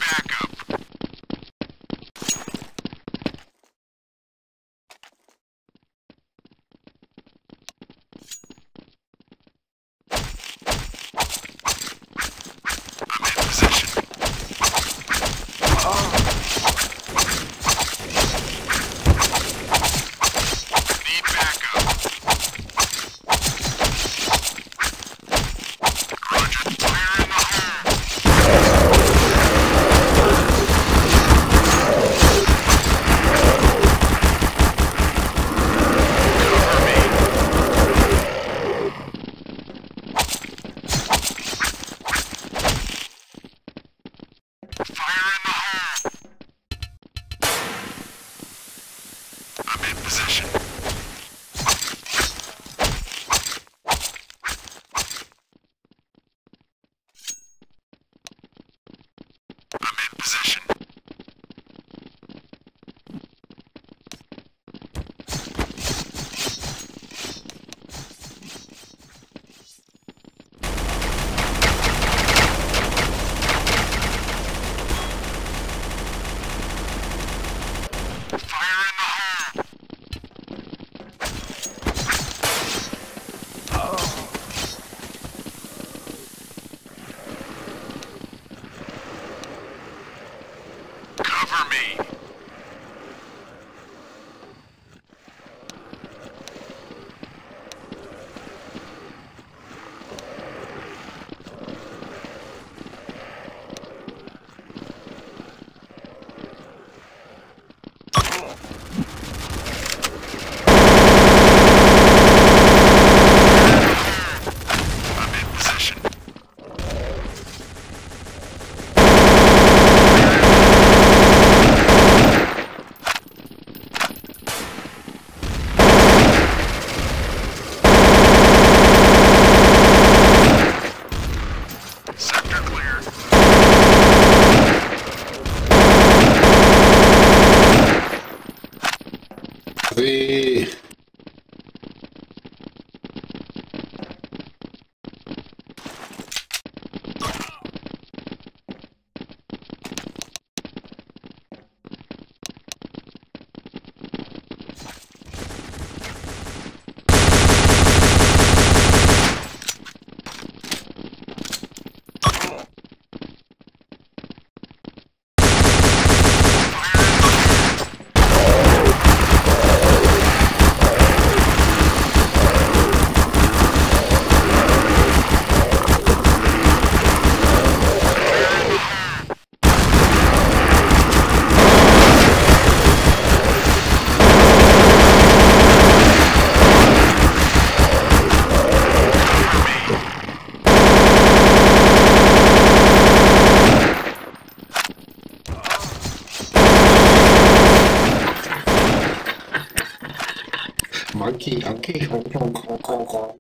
Monkey, monkey, honk, honk, honk, honk, honk.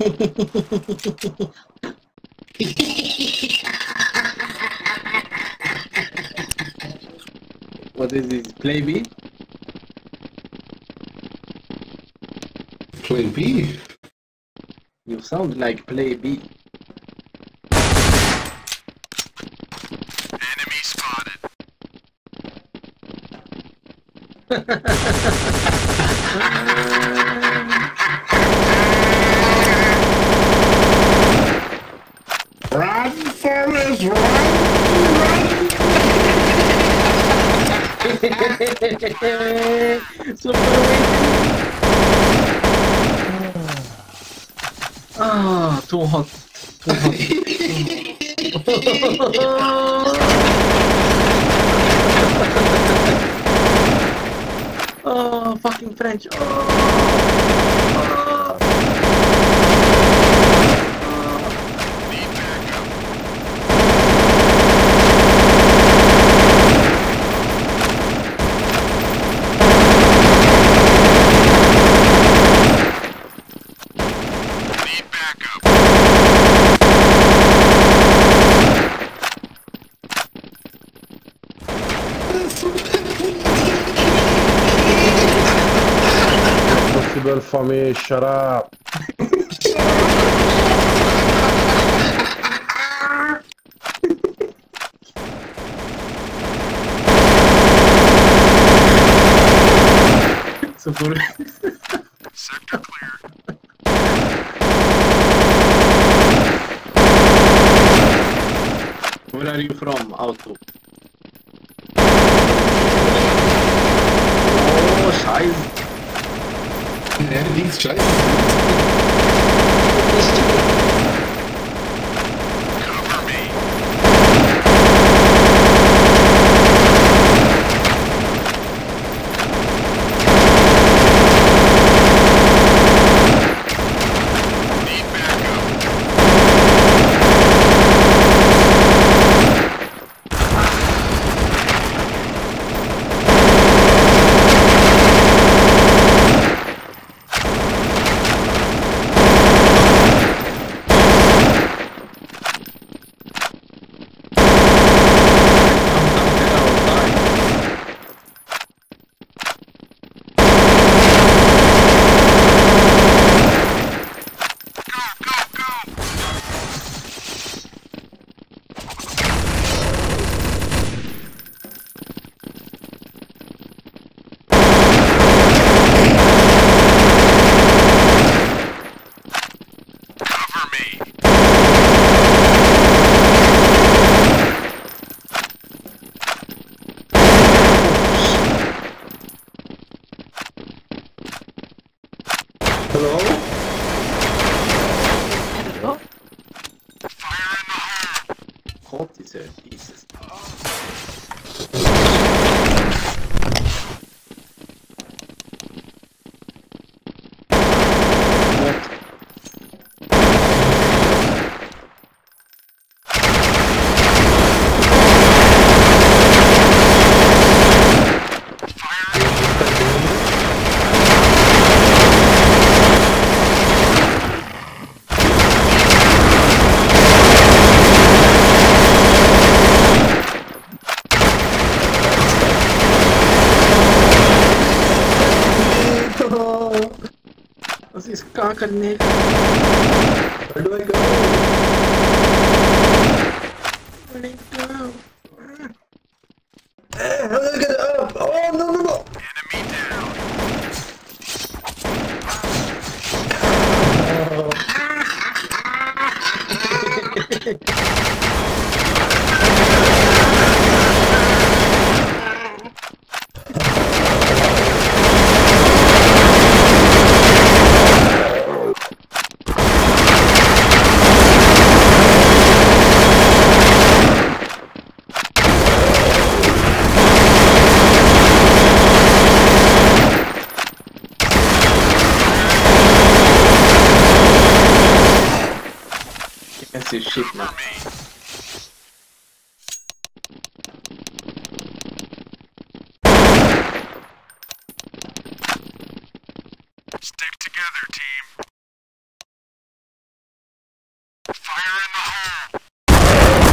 What is this? Play B? Play B? You sound like Play B. Enemy spotted. Run, Forrest, run! Super ah, too hot. Too hot. Oh, fucking French. Possible for me, shut up. For... Sector clear. Where are you from, Auto? Oh, scheiße. Ja, die ist scheiße. Cover me. Need backup. Cover me. Hello? Hello? Fire in the hole. What is it? Jesus. What? Was ist Kaka nicht? Where do I go? Where did it go? How do I get up? Oh, no, no, no! Enemy down. Can't see shit now. Cover me. Stick together, team. Fire in the hole.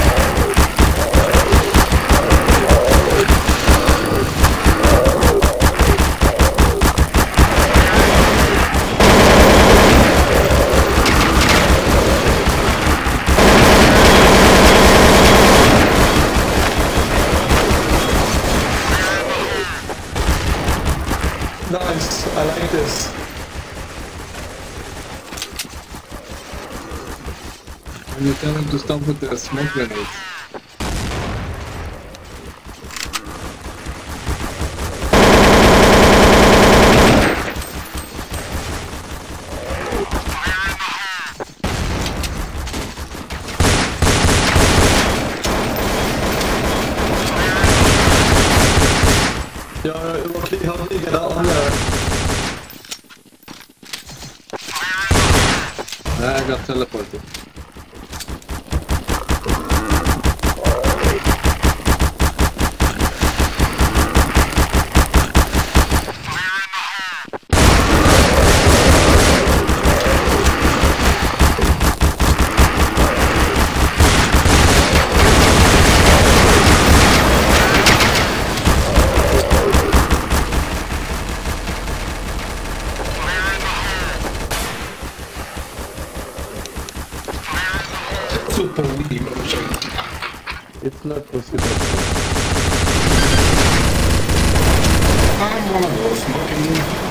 Nice, I like this. And you tell him to stop with the smoke grenades. Yeah, okay, help me get out on there. I got teleported. Super Wii motion. It's not possible. I'm one of those smoking